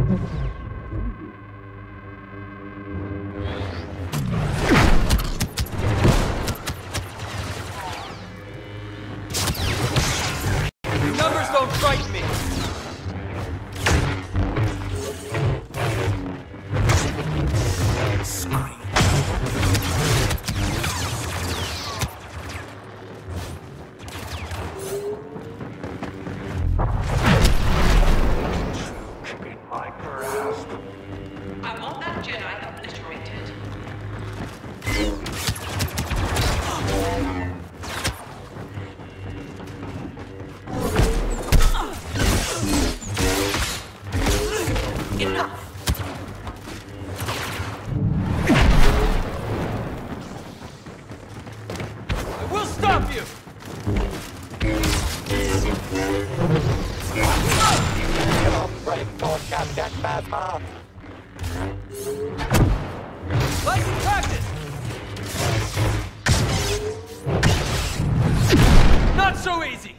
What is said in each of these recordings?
Numbers don't frighten me. I want that Jedi obliterated. Enough! I will stop you! Let's practice! Not so easy!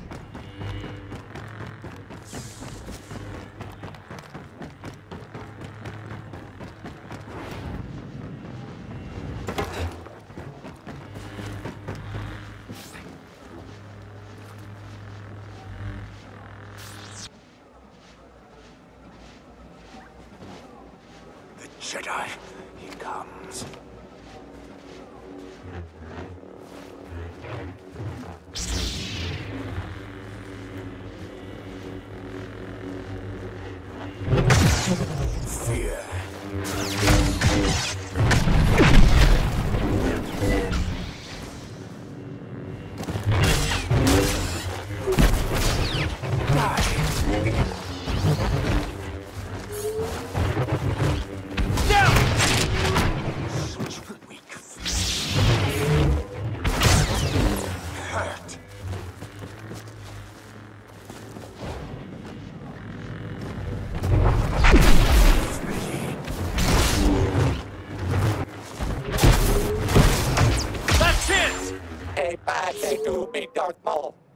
The Jedi, he comes. Fear. Hurt. That's it! A bad day to be Darth Maul.